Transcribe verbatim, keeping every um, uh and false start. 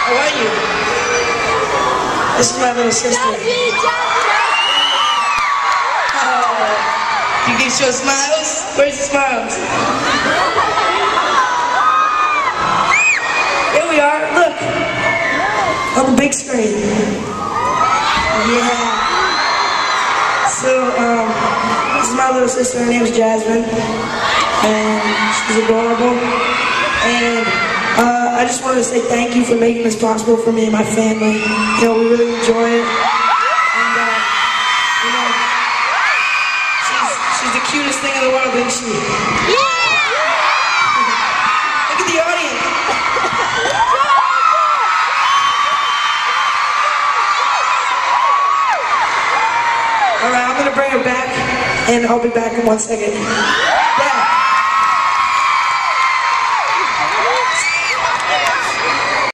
How are you? This is my little sister. Oh, you can show smiles? Where's the smiles? Here we are, look. On the big screen. Yeah. So, um, this is my little sister. Her name is Jazmyn. And she's adorable. And uh, I just wanted to say thank you for making this possible for me and my family. You know, we really enjoy it. And, uh, you know, she's, she's the cutest thing in the world, isn't she? Yeah! Look at the audience. Alright, I'm gonna bring her back, and I'll be back in one second.